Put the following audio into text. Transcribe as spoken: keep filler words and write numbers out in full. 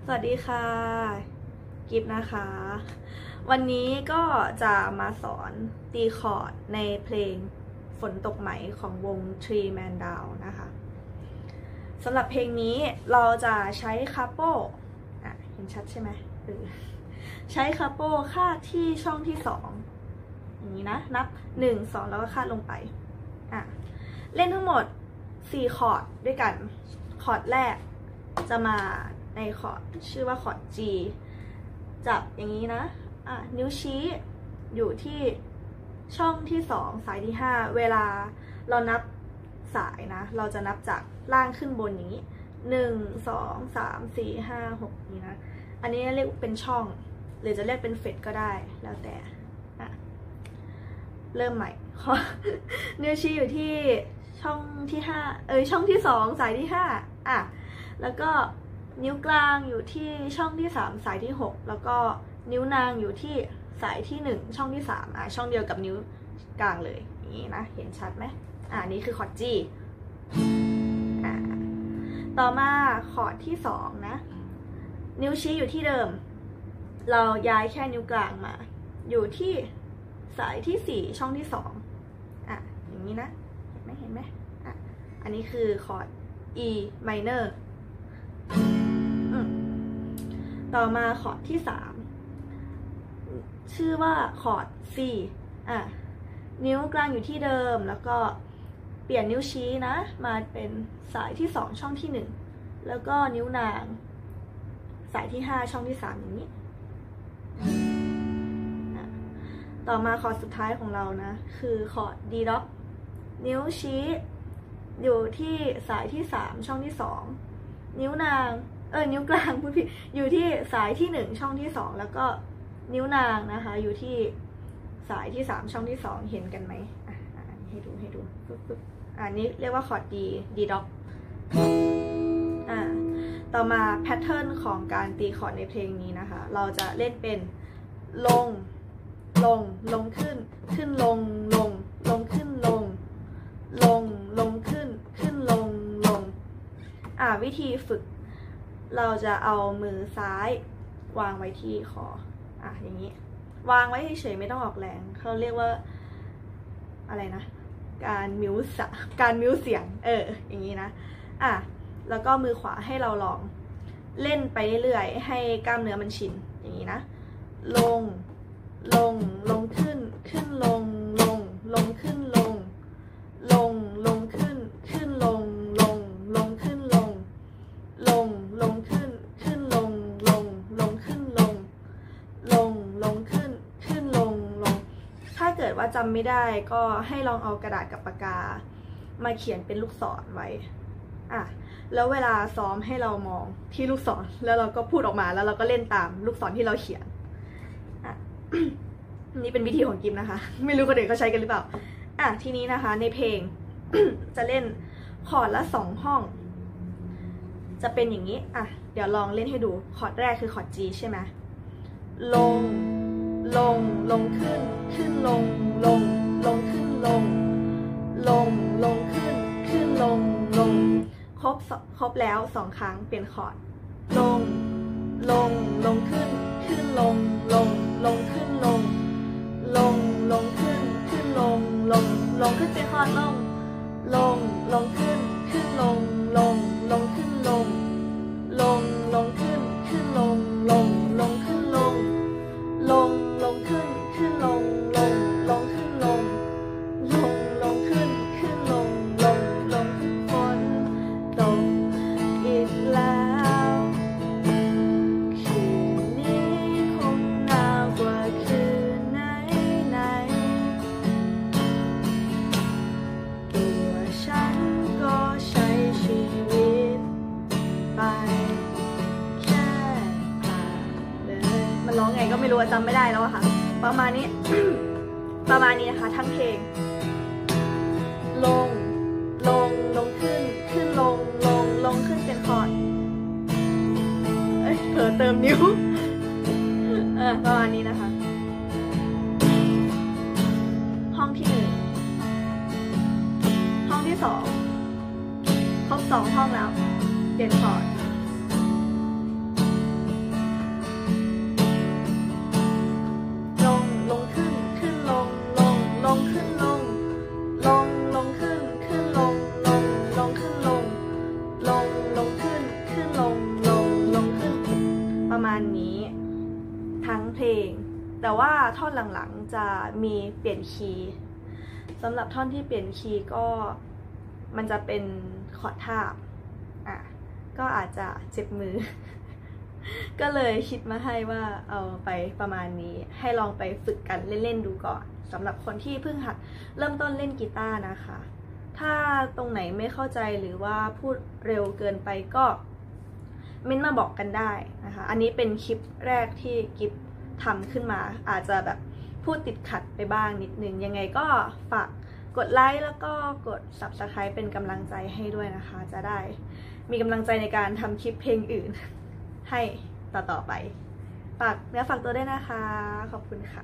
สวัสดีค่ะกิฟนะคะ วันนี้ก็จะมาสอนตีคอร์ดในเพลงฝนตกไหมของวง Three Man Down นะคะสำหรับเพลงนี้เราจะใช้คาโป้อ่ะเห็นชัดใช่ไหมใช้คาโป้คาดที่ช่องที่สองอย่างนี้นะนับหนึ่ง สองแล้วก็คาดลงไปอ่ะเล่นทั้งหมดสี่คอร์ดด้วยกันคอร์ดแรกจะมาในคอร์ดชื่อว่าคอร์ด G จับอย่างนี้นะอ่ะนิ้วชี้อยู่ที่ช่องที่สองสายที่ห้าเวลาเรานับสายนะเราจะนับจากล่างขึ้นบนอย่างนี้หนึ่ง สอง สาม สี่ ห้า หกนี่นะอันนี้เรียกเป็นช่องหรือจะเรียกเป็นเฟดก็ได้แล้วแต่อ่ะเริ่มใหม่นิ้วชี้อยู่ที่ช่องที่ห้าเอ้ยช่องที่สองสายที่ห้าอ่ะแล้วก็นิ้วกลางอยู่ที่ช่องที่สามสายที่หกแล้วก็นิ้วนางอยู่ที่สายที่หนึ่งช่องที่สามอ่ะช่องเดียวกับนิ้วกลางเลยอย่างนี้นะเห็นชัดไหมอ่านี่คือคอร์ด G อ่าต่อมาคอร์ดที่สองนะนิ้วชี้อยู่ที่เดิมเราย้ายแค่นิ้วกลางมาอยู่ที่สายที่สี่ช่องที่สองอ่ะอย่างนี้นะเห็นไหมเห็นไหมอ่ะอันนี้คือคอร์ด E minor ต่อมาคอร์ดที่สามชื่อว่าคอร์ด C อ่ะนิ้วกลางอยู่ที่เดิมแล้วก็เปลี่ยนนิ้วชี้นะมาเป็นสายที่สองช่องที่หนึ่งแล้วก็นิ้วนางสายที่ห้าช่องที่สามอย่างนี้ต่อมาคอร์ดสุดท้ายของเรานะคือคอร์ด D dot นิ้วชี้อยู่ที่สายที่สามช่องที่สองนิ้วนางเออนิ้วกลางพูดผิดอยู่ที่สายที่หนึ่งช่องที่สองแล้วก็นิ้วนางนะคะอยู่ที่สายที่สามช่องที่สองเห็นกันไหมอ่ะให้ดูให้ดูปึ๊บๆอันนี้เรียกว่าคอร์ด D D dot อ่าต่อมาแพทเทิร์นของการตีคอร์ดในเพลงนี้นะคะเราจะเล่นเป็นลงลงลงขึ้นขึ้นลงลงลงขึ้นลงลงลงขึ้นขึ้นลงลงอ่าวิธีฝึกเราจะเอามือซ้ายวางไว้ที่คออ่ะอย่างนี้วางไว้เฉยๆไม่ต้องออกแรงเขาเรียกว่าอะไรนะการมิวส์การมิวเสียงเอออย่างนี้นะอ่ะแล้วก็มือขวาให้เราลองเล่นไปเรื่อยๆให้กล้ามเนื้อมันชินอย่างนี้นะลงลงลงขึ้นขึ้นลงลงลงขึ้นลงลงลงขึ้นขึ้นลงลงลงขึ้นลงลงลงขึ้นขึ้นลงลงลงขึ้นลงลงลงขึ้นขึ้นลงลงถ้าเกิดว่าจำไม่ได้ก็ให้ลองเอากระดาษกับปากกามาเขียนเป็นลูกศรไว้อ่ะแล้วเวลาซ้อมให้เรามองที่ลูกศรแล้วเราก็พูดออกมาแล้วเราก็เล่นตามลูกศรที่เราเขียนอ่ะ นี่เป็นวิธีของกิมนะคะไม่รู้คนอื่นเขาใช้กันหรือเปล่าอ่ะทีนี้นะคะในเพลง จะเล่นคอร์ดละสองห้องจะเป็นอย่างนี้อ่ะเดี๋ยวลองเล่นให้ดูคอร์ดแรกคือคอร์ด G ใช่ไหมลงลงลงขึ้นขึ้นลงลงลงขึ้นลงลงลงขึ้นขึ้นลงลงครบครบแล้วสองครั้งเปลี่ยนคอร์ดลงลงลงขึ้นขึ้นลงลงลงขึ้นลงลงลงขึ้นขึ้นลงลงลงขึ้นเป็นคอร์ดลงลงลงขึ้นขึ้นลงลงลงขึ้นลงลงลงขึ้นขึ้นลงลงลงขึ้นลงลงลงขึ้นขึ้นลงลงลงขึ้นลงลงลงขึ้นขึ้นลงลงลงขึ้นฝนตกอีกแล้วคืนนี้คงหนาวกว่าคืนไหนไหนตัวฉันก็ใช้ชีวิตไปแค่ผ่านเลยมันร้องไงก็ไม่รู้จำไม่ได้แล้วอะค่ะประมาณนี้ ประมาณนี้นะคะทั้งเพลงลงลงลงขึ้นขึ้นลงลงลงขึ้นเป็นคอร์ดเอ้ยเผลอเติมนิ้ว เออประมาณนี้นะคะห้องที่หนึ่งห้องที่สองครบสองห้องแล้วเปลี่ยนคอร์ดมาณนี้ทั้งเพลงแต่ว่าท่อนหลังๆจะมีเปลี่ยนคีย์สำหรับท่อนที่เปลี่ยนคีย์ก็มันจะเป็นคอร์ดทาบอ่ะก็อาจจะเจ็บมือ ก็เลยคิดมาให้ว่าเอาไปประมาณนี้ให้ลองไปฝึกกันเล่นๆดูก่อนสำหรับคนที่เพิ่งหัดเริ่มต้นเล่นกีตาร์นะคะถ้าตรงไหนไม่เข้าใจหรือว่าพูดเร็วเกินไปก็เม้นมาบอกกันได้นะคะอันนี้เป็นคลิปแรกที่กิฟทำขึ้นมาอาจจะแบบพูดติดขัดไปบ้างนิดนึงยังไงก็ฝากกดไลค์แล้วก็กด ซับสไครบ์ เป็นกำลังใจให้ด้วยนะคะจะได้มีกำลังใจในการทำคลิปเพลงอื่นให้ต่อๆไปฝากเนื้อฝากตัวด้วยนะคะขอบคุณค่ะ